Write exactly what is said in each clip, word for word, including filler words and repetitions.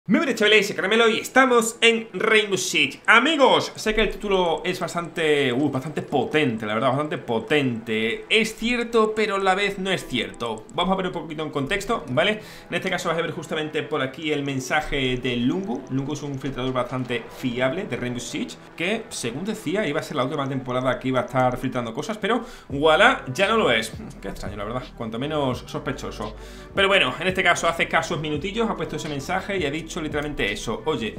Muy buenas chavales, soy Caramelo y estamos en Rainbow Six. Amigos, sé que el título es bastante, uh, bastante potente, la verdad, bastante potente. Es cierto, pero a la vez no es cierto. Vamos a ver un poquito en contexto, ¿vale? En este caso vas a ver justamente por aquí el mensaje de Lungu. Lungu es un filtrador bastante fiable de Rainbow Six, que según decía iba a ser la última temporada que iba a estar filtrando cosas, pero voilà, ya no lo es. Qué extraño, la verdad, cuanto menos sospechoso. Pero bueno, en este caso hace escasos minutillos ha puesto ese mensaje y ha dicho literalmente eso. Oye,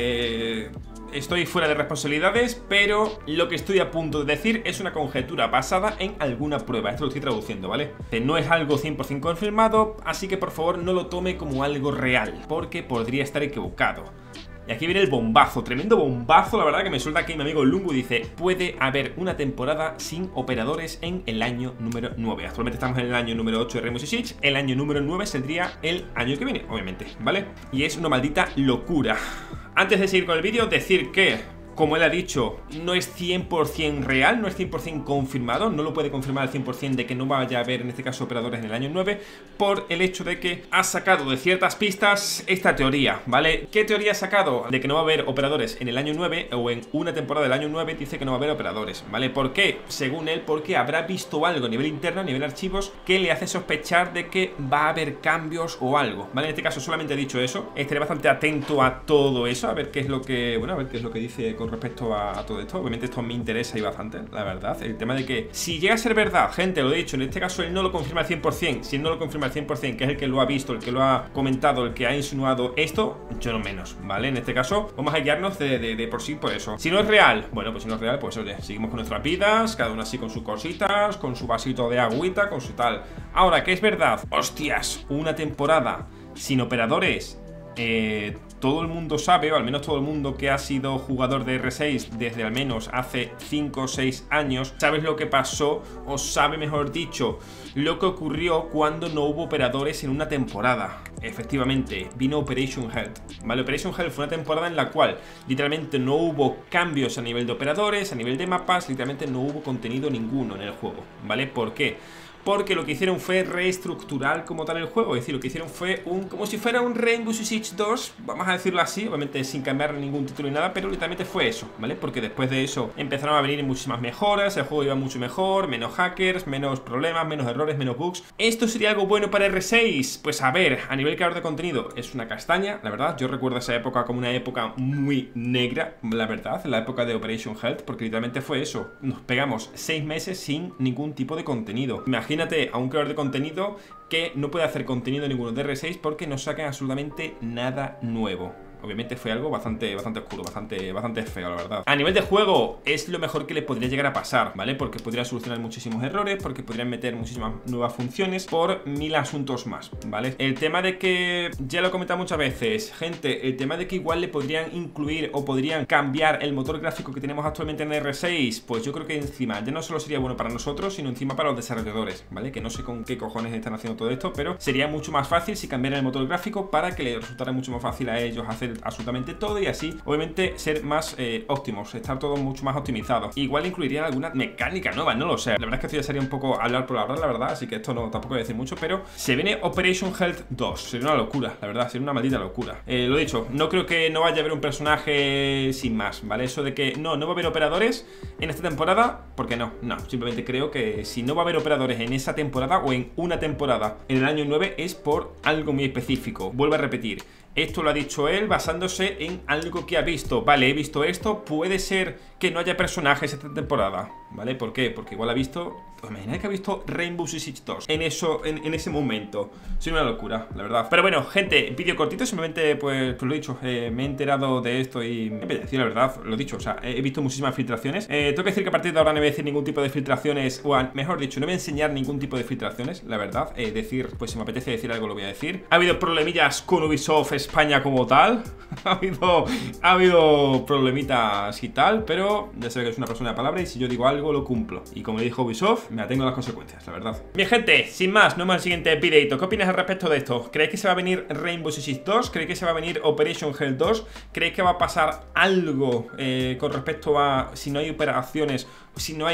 eh, estoy fuera de responsabilidades, pero lo que estoy a punto de decir es una conjetura basada en alguna prueba. Esto lo estoy traduciendo, ¿vale? No es algo cien por cien confirmado, así que por favor no lo tome como algo real, porque podría estar equivocado. Y aquí viene el bombazo, tremendo bombazo, la verdad, que me suelta aquí mi amigo Lungu. Dice, puede haber una temporada sin operadores en el año número nueve. Actualmente estamos en el año número ocho de Rainbow Six. El año número nueve saldría el año que viene, obviamente, ¿vale? Y es una maldita locura. Antes de seguir con el vídeo, decir que, como él ha dicho, no es cien por cien real, no es cien por cien confirmado. No lo puede confirmar al cien por cien de que no vaya a haber, en este caso, operadores en el año nueve, por el hecho de que ha sacado de ciertas pistas esta teoría, ¿vale? ¿Qué teoría ha sacado? De que no va a haber operadores en el año nueve, o en una temporada del año nueve dice que no va a haber operadores, ¿vale? ¿Por qué? Según él, porque habrá visto algo a nivel interno, a nivel archivos, que le hace sospechar de que va a haber cambios o algo, ¿vale? En este caso solamente he dicho eso. Estaré bastante atento a todo eso, a ver qué es lo que, bueno, a ver qué es lo que dice con respecto a, a todo esto. Obviamente esto me interesa y bastante, la verdad. El tema de que, si llega a ser verdad, gente, lo he dicho, en este caso él no lo confirma al cien por cien. Si él no lo confirma al cien por cien, que es el que lo ha visto, el que lo ha comentado, el que ha insinuado esto, yo no menos, ¿vale? En este caso vamos a guiarnos de, de, de por sí por eso. Si no es real, bueno, pues si no es real, pues oye, seguimos con nuestras vidas, cada uno así con sus cositas, con su vasito de agüita, con su tal. Ahora, ¿qué es verdad? Hostias, una temporada sin operadores. Eh, todo el mundo sabe, o al menos todo el mundo que ha sido jugador de R seis desde al menos hace cinco o seis años, sabes lo que pasó, o sabe mejor dicho, lo que ocurrió cuando no hubo operadores en una temporada. Efectivamente, vino Operation Health, ¿vale? Operation Health fue una temporada en la cual literalmente no hubo cambios a nivel de operadores, a nivel de mapas, literalmente no hubo contenido ninguno en el juego, ¿vale? ¿Por qué? Porque lo que hicieron fue reestructurar como tal el juego. Es decir, lo que hicieron fue un, como si fuera un Rainbow Six dos, vamos a decirlo así, obviamente sin cambiar ningún título ni nada, pero literalmente fue eso, ¿vale? Porque después de eso empezaron a venir muchísimas mejoras, el juego iba mucho mejor, menos hackers, menos problemas, menos errores, menos bugs. ¿Esto sería algo bueno para R seis? Pues a ver, a nivel creador de contenido es una castaña, la verdad. Yo recuerdo esa época como una época muy negra, la verdad, la época de Operation Health, porque literalmente fue eso. Nos pegamos seis meses sin ningún tipo de contenido. Imagínate a un creador de contenido que no puede hacer contenido ninguno de R seis porque no sacan absolutamente nada nuevo. Obviamente fue algo bastante, bastante oscuro, bastante, bastante feo, la verdad. A nivel de juego, es lo mejor que le podría llegar a pasar, ¿vale? Porque podría solucionar muchísimos errores, porque podrían meter muchísimas nuevas funciones, por mil asuntos más, ¿vale? El tema de que, ya lo he comentado muchas veces, gente, el tema de que igual le podrían incluir o podrían cambiar el motor gráfico que tenemos actualmente en R seis, pues yo creo que encima ya no solo sería bueno para nosotros, sino encima para los desarrolladores, ¿vale? Que no sé con qué cojones están haciendo todo esto, pero sería mucho más fácil si cambiaran el motor gráfico para que les resultara mucho más fácil a ellos hacer absolutamente todo y así obviamente ser más eh, óptimos, estar todo mucho más optimizado. Igual incluirían alguna mecánica nueva, no lo sé. La verdad es que esto ya sería un poco hablar por hablar, la verdad, así que esto no tampoco voy a decir mucho, pero se viene Operation Health dos. Sería una locura, la verdad, sería una maldita locura. Eh, lo he dicho, no creo que no vaya a haber un personaje sin más, ¿vale? Eso de que no, no va a haber operadores en esta temporada, ¿por qué no? No, simplemente creo que si no va a haber operadores en esa temporada o en una temporada en el año nueve es por algo muy específico. Vuelvo a repetir, esto lo ha dicho él basándose en algo que ha visto. Vale, he visto esto, puede ser que no haya personajes esta temporada, ¿vale? ¿Por qué? Porque igual ha visto, pues imagínate que ha visto Rainbow Six dos en eso, en, en ese momento. Sería una locura, la verdad. Pero bueno, gente, vídeo cortito, simplemente pues, pues lo he dicho, eh, me he enterado de esto y me apetecía, la verdad, lo he dicho, o sea, he visto muchísimas filtraciones. eh, Tengo que decir que a partir de ahora no voy a decir ningún tipo de filtraciones, o a, mejor dicho, no voy a enseñar ningún tipo de filtraciones, la verdad. eh, Decir, pues si me apetece decir algo lo voy a decir. Ha habido problemillas con Ubisoft España como tal. ha habido ha habido problemitas y tal, pero ya sé que es una persona de palabra y si yo digo algo lo cumplo. Y como dijo Ubisoft, me atengo a las consecuencias, la verdad. Bien, gente, sin más, no más el siguiente videito. ¿Qué opinas al respecto de esto? ¿Creéis que se va a venir Rainbow Six dos? ¿Creéis que se va a venir Operation Health dos? ¿Creéis que va a pasar algo eh, con respecto a si no hay operaciones, si no hay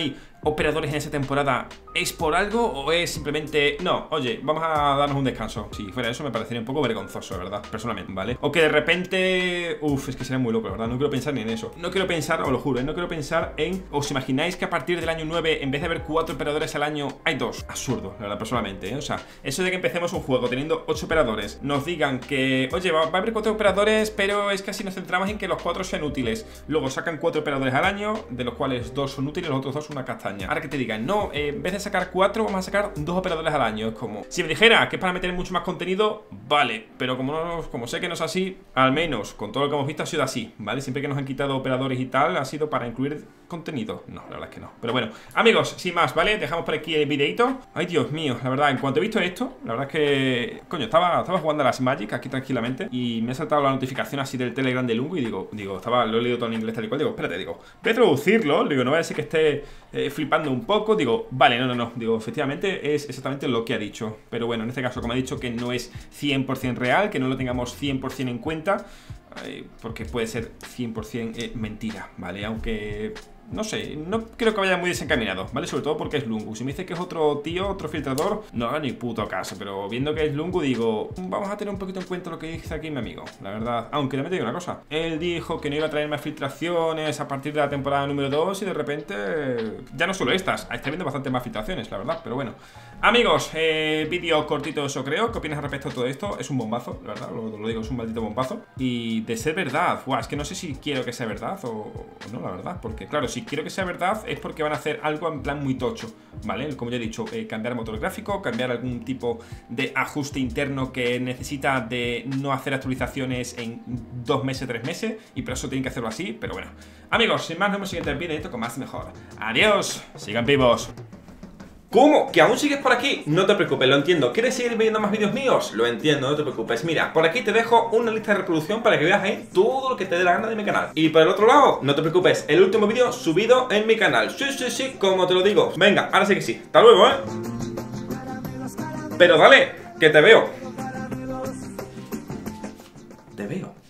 operadores en esa temporada es por algo o es simplemente no, oye, vamos a darnos un descanso? Si fuera eso me parecería un poco vergonzoso, la verdad, personalmente, ¿vale? O que de repente, uff, es que sería muy loco, la verdad, no quiero pensar ni en eso. No quiero pensar, os lo juro, ¿eh? No quiero pensar en, ¿os imagináis que a partir del año nueve, en vez de haber cuatro operadores al año, hay dos? Absurdo, la verdad, personalmente, ¿eh? O sea, eso de que empecemos un juego teniendo ocho operadores, nos digan que, oye, va, va a haber cuatro operadores, pero es que así nos centramos en que los cuatro sean útiles. Luego sacan cuatro operadores al año, de los cuales dos son útiles, los otros dos una castaña. Ahora que te digan, no, eh, en vez de sacar cuatro, vamos a sacar dos operadores al año. Es como, si me dijera que es para meter mucho más contenido, vale, pero como, no, como sé que no es así, al menos con todo lo que hemos visto ha sido así, ¿vale? Siempre que nos han quitado operadores y tal, ha sido para incluir contenido. No, la verdad es que no. Pero bueno, amigos, sin más, ¿vale? Dejamos por aquí el videito. Ay, Dios mío, la verdad, en cuanto he visto esto, la verdad es que, coño, estaba, estaba jugando a las Magic aquí tranquilamente y me ha saltado la notificación así del Telegram de Lungu y digo, digo, estaba, lo he leído todo en inglés tal y cual, digo, espérate, digo, voy a traducirlo, digo, no voy a decir que esté eh, flipando un poco, digo, vale, no, no, no, digo, efectivamente es exactamente lo que ha dicho, pero bueno, en este caso, como ha dicho que no es cien por cien real, que no lo tengamos cien por cien en cuenta, eh, porque puede ser cien por cien eh, mentira, ¿vale? Aunque... no sé, no creo que vaya muy desencaminado, ¿vale? Sobre todo porque es Lungu. Si me dice que es otro tío, otro filtrador, no haga ni puto caso. Pero viendo que es Lungu, digo, vamos a tener un poquito en cuenta lo que dice aquí mi amigo, la verdad. Aunque también te digo una cosa, él dijo que no iba a traer más filtraciones a partir de la temporada número dos y de repente, ya no solo estas, está viendo bastante más filtraciones, la verdad. Pero bueno, amigos, eh, vídeo cortito eso creo. ¿Qué opinas al respecto de todo esto? Es un bombazo, la verdad, lo, lo digo, es un maldito bombazo. Y de ser verdad, buah, es que no sé si quiero que sea verdad o, o no, la verdad. Porque claro, si quiero que sea verdad es porque van a hacer algo en plan muy tocho, ¿vale? Como ya he dicho, eh, cambiar motor gráfico, cambiar algún tipo de ajuste interno que necesita de no hacer actualizaciones en dos meses, tres meses, y por eso tienen que hacerlo así, pero bueno. Amigos, sin más, nos vemos en el siguiente vídeo, esto con más y mejor. Adiós, sigan vivos. ¿Cómo? ¿Que aún sigues por aquí? No te preocupes, lo entiendo. ¿Quieres seguir viendo más vídeos míos? Lo entiendo, no te preocupes. Mira, por aquí te dejo una lista de reproducción para que veas ahí todo lo que te dé la gana de mi canal. Y por el otro lado, no te preocupes, el último vídeo subido en mi canal. Sí, sí, sí, como te lo digo. Venga, ahora sí que sí. Hasta luego, ¿eh? Pero dale, que te veo. Te veo.